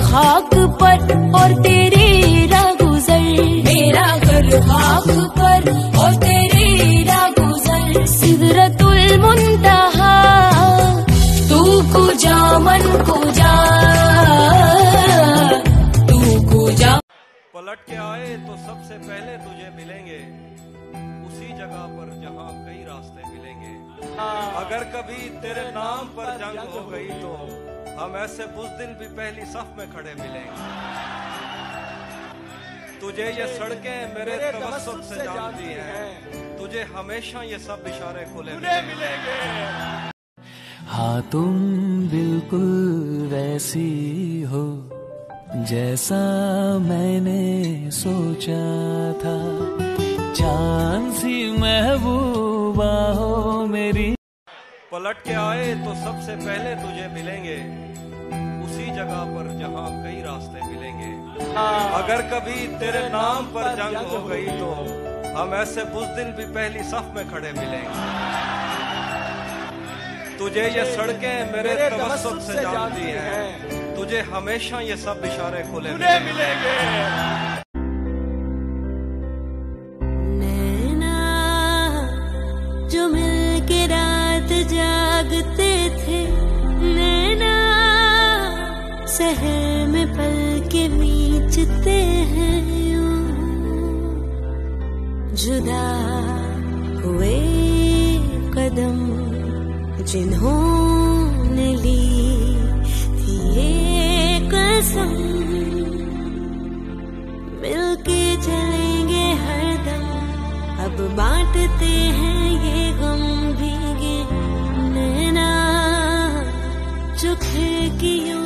खाक पर और तेरे राह गुजर, मेरा घर खाक पर और तेरे राह गुजर। सिदरतुल मुंतहा तू कुजा मन कुजा, तू कुजा। पलट के आए तो सबसे पहले तुझे मिलेंगे उसी जगह पर जहाँ कई रास्ते मिलेंगे। अगर कभी तेरे नाम पर जंग हो गई तो हम ऐसे बुज़दिल भी पहली सफ में खड़े मिलेंगे। तुझे ये सड़कें मेरे तवस्सुत से जानती हैं, तुझे हमेशा ये सब इशारे खुले मिलेंगे। हाँ तुम बिल्कुल वैसी हो जैसा मैंने सोचा था, चांद सी महबूबा हो मेरी। पलट के आए तो सबसे पहले तुझे मिलेंगे उसी जगह पर जहाँ कई रास्ते मिलेंगे। अगर कभी तेरे नाम पर जंग हो गई तो हम ऐसे बुज़दिल भी पहली सफ में खड़े मिलेंगे। तुझे ये सड़कें मेरे तवस्सुत से जानती हैं, तुझे हमेशा ये सब इशारे खुले मिलेंगे। नैना जो मिलके रात जागते थे, नैना सहर में पल के बीचते हैं यूं, जुदा हुए कदम जिन्होंने ली थी ये कसम, मिलके चलेंगे हरदम, अब बांटते हैं ये गम भीगे। नैना जो खिड़कियों